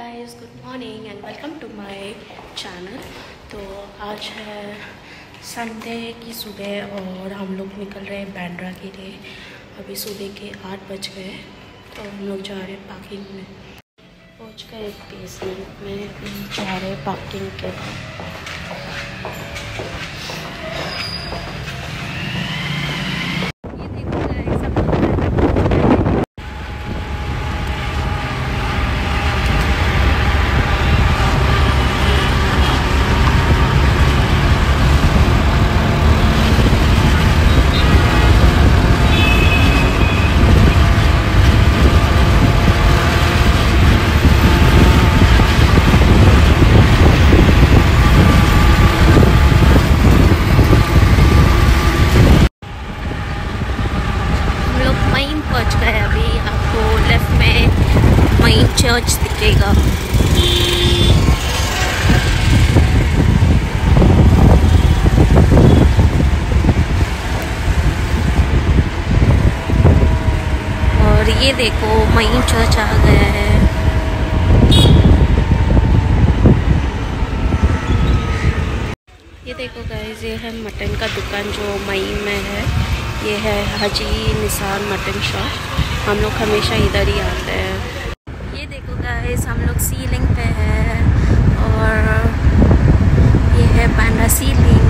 Guys, good morning and welcome to my channel. तो आज है संडे की सुबह और हम लोग निकल रहे हैं बांद्रा के लिए। अभी सुबह के 8 बज गए तो हम लोग जा रहे हैं पार्किंग में। पहुंच गए बेसमेंट में, जा रहे हैं पार्किंग के। चर्च दिखेगा। और ये देखो मई चर्च आ गया है। ये देखो गाइस, ये है मटन का दुकान जो मई में है। ये है हाजी निशान मटन शॉप। हम लोग हमेशा इधर ही आते हैं। ये देखो गाइस, हम लोग सीलिंग पे है और ये है बांद्रा सीलिंग।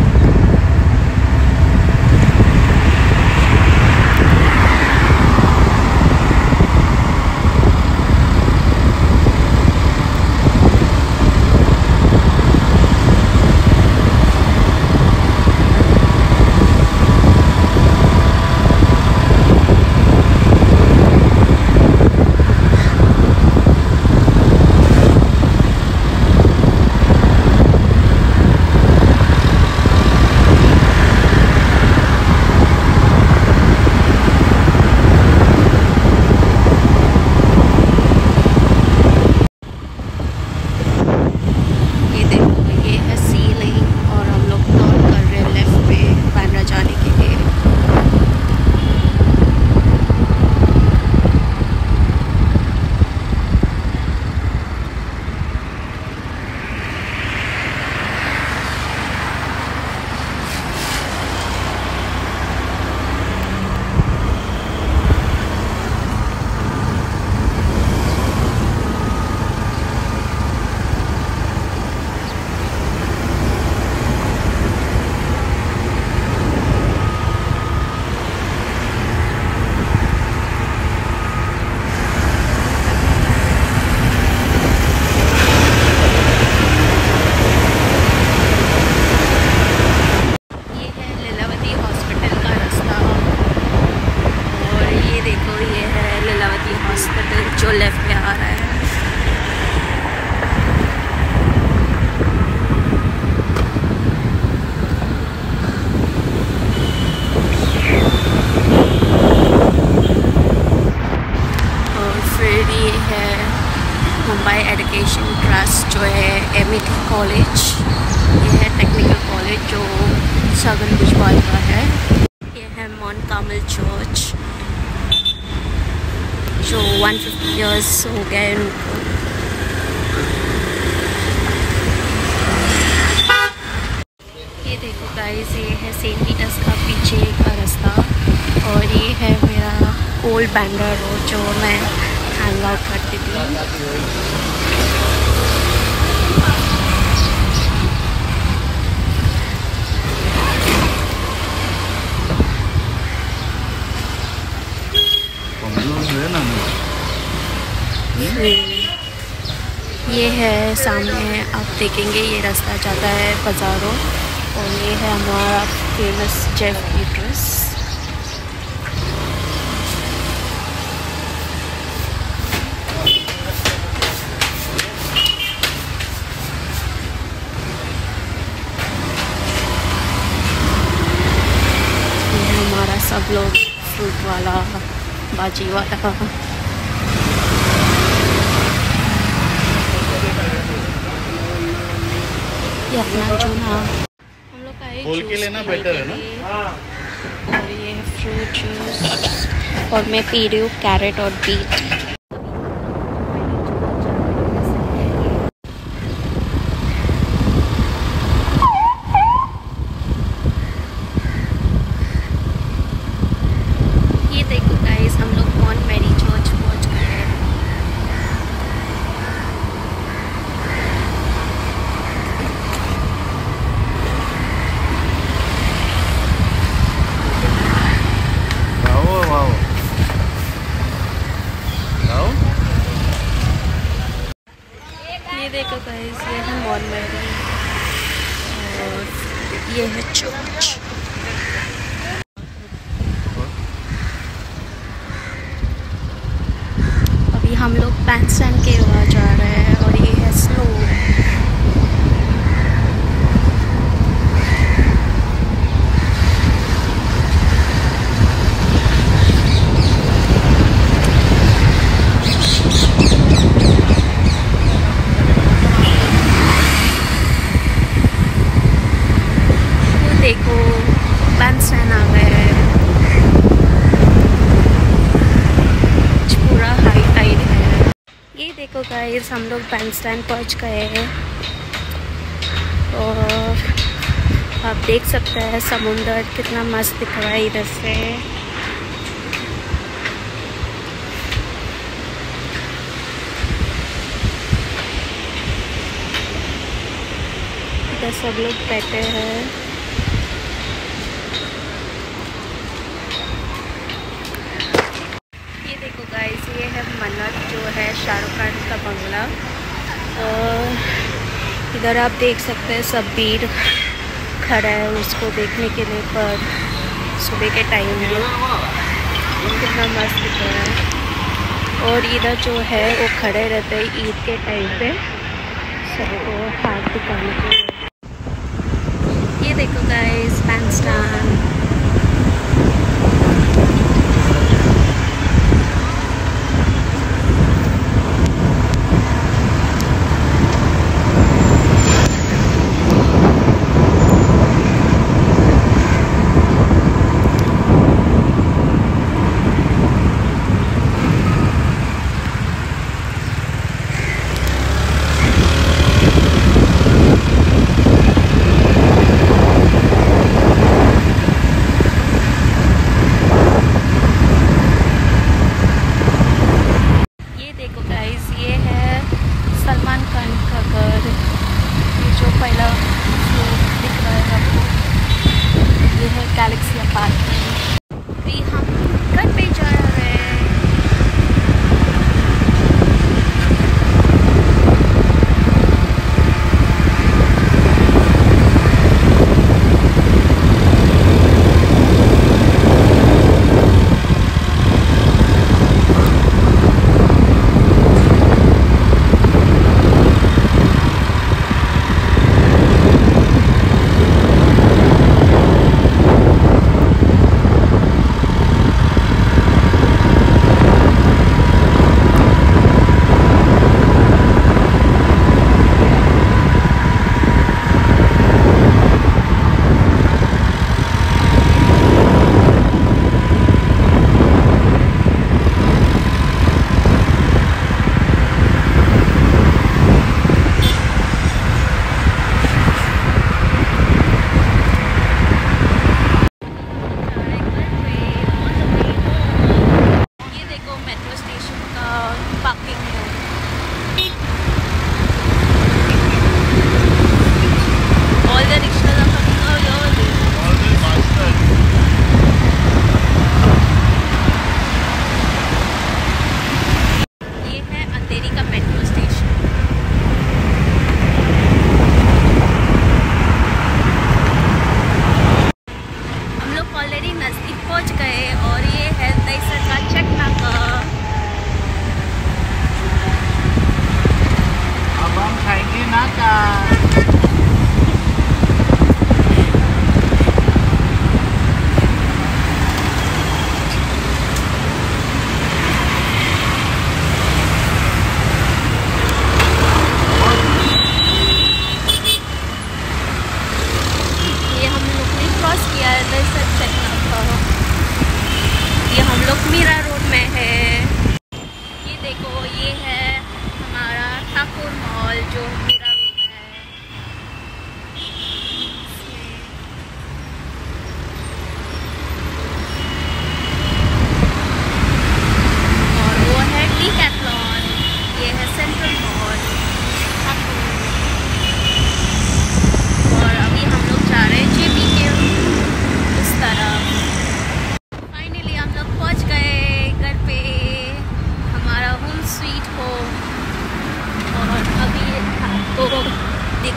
जो लेफ्ट में आ रहा है। और फिर ये है मुंबई एजुकेशन ट्रस्ट जो है एमिटी कॉलेज। ये है टेक्निकल कॉलेज जो सगन भुजबल का है। ये है माउंट कार्मेल चर्च जो 150 इयर्स हो गए उनको। ये देखो गाइस, ये है सेंट पीटर्स का पीछे का रास्ता और ये है मेरा ओल्ड बांद्रा रोड जो मैं हैंग आउट करती थी। ये है सामने, आप देखेंगे ये रास्ता जाता है बाज़ारों और ये है हमारा फेमस जेफ ईटर्स। ये हमारा सब लोग फ्रूट वाला, बाजी वाला। ये अपना चूल्हा हम लोग का खोल के लेना बेटर है ना। और ये फ्रूट जूस और मैं पी रही हूँ कैरेट और बीट। ये देखो गाइस, ये है मॉल मैरी और ये है चर्च। अभी हम लोग बैंड स्टैंड के वहाँ जा रहे हैं और ये है स्नो। देखो बैंड स्टैंड आ गए हैं, पूरा हाई टाइड है। ये देखो गाइस, हम लोग बैंड स्टैंड पहुँच गए हैं और आप देख सकते हैं समुंदर कितना मस्त दिख रहा है इधर से। इधर सब लोग बैठे हैं। गाइस, ये है मन्नत, जो है शाहरुख खान का बंगला। और इधर आप देख सकते हैं सब भीड़ खड़ा है उसको देखने के लिए, पर सुबह के टाइम में कितना मस्त दिख रहा है। और इधर जो है वो खड़े रहते हैं ईद के टाइम पे सबको हाथ दिखाने के लिए। ये देखो गाइस, बैंड स्टैंड।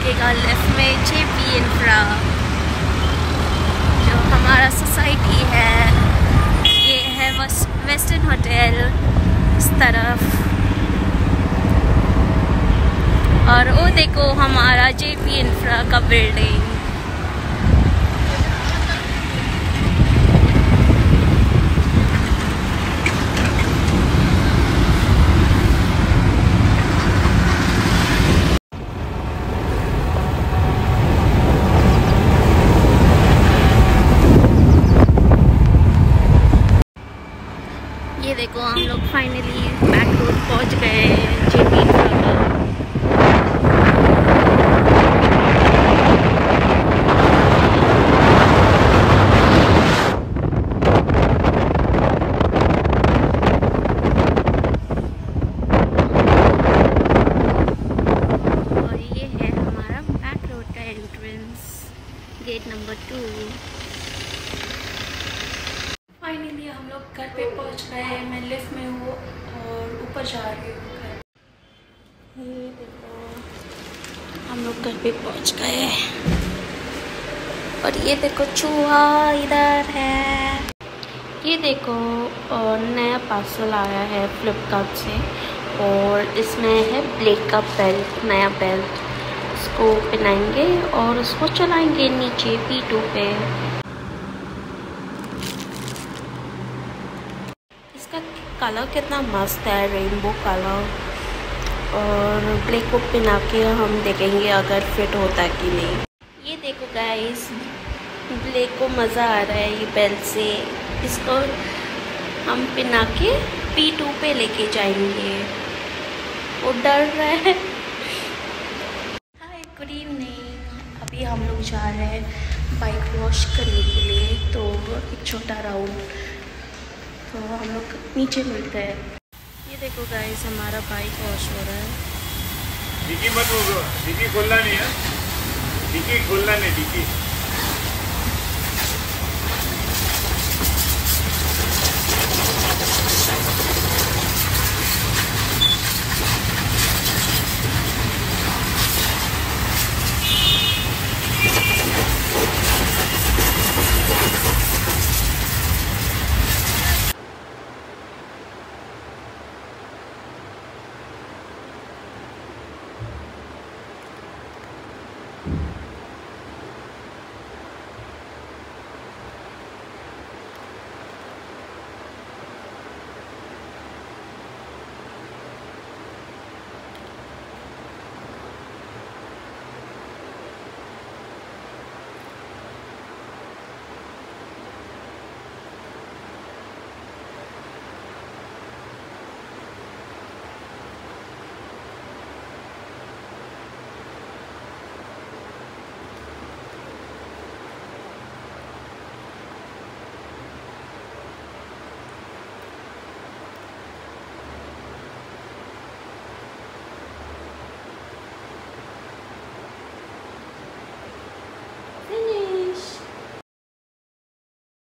दिखेगा लेफ्ट में जेपी इंफ्रा, जो हमारा सोसाइटी है। ये है वेस्टर्न होटल इस तरफ, और वो देखो हमारा जेपी इंफ्रा का बिल्डिंग। ये देखो हम लोग फाइनली बैक रोड पहुंच गए जेपी इंफ्रा का। और ये है हमारा बैक रोड का एंट्रेंस, गेट नंबर 2। फाइनली हम लोग घर पे पहुंच गए। मैं लिफ्ट में हूँ और ऊपर जा रही हूँ घर। ये देखो हम लोग घर पे पहुंच गए, और ये देखो चूहा इधर है। ये देखो नया पार्सल आया है फ्लिपकार्ट से, और इसमें है ब्लेड का बेल्ट, नया बेल्ट। इसको पहनाएंगे और उसको चलाएंगे नीचे P2 पे। इसका कलर कितना मस्त है, रेनबो कलर। और ब्लैक को पहना के हम देखेंगे अगर फिट होता है कि नहीं। ये देखो गाइस, ब्लैक को मज़ा आ रहा है ये बेल्ट से। इसको हम पहना के P2 पे लेके जाएंगे। वो डर रहा है। Hi, good evening. अभी हम लोग जा रहे हैं बाइक वॉश करने के लिए, तो एक छोटा राउंड, तो हम लोग नीचे मिलते हैं। ये देखो गाइस, हमारा बाइक वॉश हो रहा है। डिक्की मत हो, डिक्की खोलना नहीं है, डिक्की खोलना नहीं, डिक्की।